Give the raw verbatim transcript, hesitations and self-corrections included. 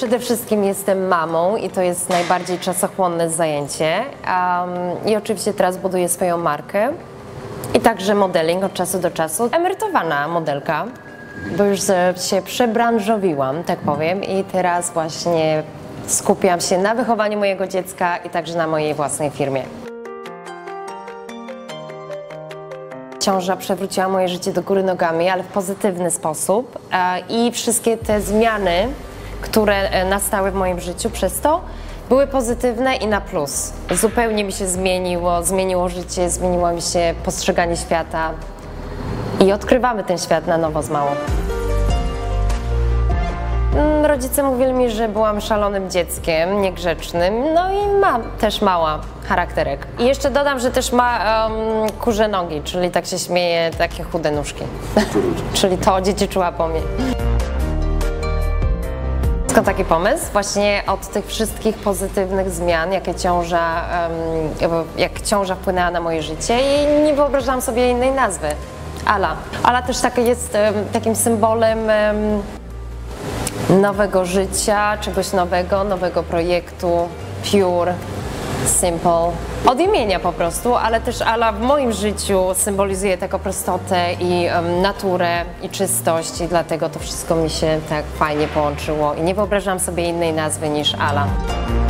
Przede wszystkim jestem mamą i to jest najbardziej czasochłonne zajęcie. Um, I oczywiście teraz buduję swoją markę i także modeling od czasu do czasu. Emerytowana modelka, bo już się przebranżowiłam, tak powiem, i teraz właśnie skupiam się na wychowaniu mojego dziecka i także na mojej własnej firmie. Ciąża przewróciła moje życie do góry nogami, ale w pozytywny sposób i wszystkie te zmiany, które nastały w moim życiu przez to, były pozytywne i na plus. Zupełnie mi się zmieniło, zmieniło życie, zmieniło mi się postrzeganie świata i odkrywamy ten świat na nowo z małą. Rodzice mówili mi, że byłam szalonym dzieckiem, niegrzecznym, no i mam też mała charakterek. I jeszcze dodam, że też ma um, kurze nogi, czyli tak się śmieje, takie chude nóżki. Czyli to dziedziczyła po mnie. Skąd taki pomysł? Właśnie od tych wszystkich pozytywnych zmian, jakie ciąża, um, jak ciąża wpłynęła na moje życie i nie wyobrażałam sobie innej nazwy. Ala. Ala też tak jest um, takim symbolem um, nowego życia, czegoś nowego, nowego projektu, pure, simple. Od imienia po prostu, ale też Ala w moim życiu symbolizuje taką prostotę i um, naturę i czystość i dlatego to wszystko mi się tak fajnie połączyło i nie wyobrażam sobie innej nazwy niż Ala.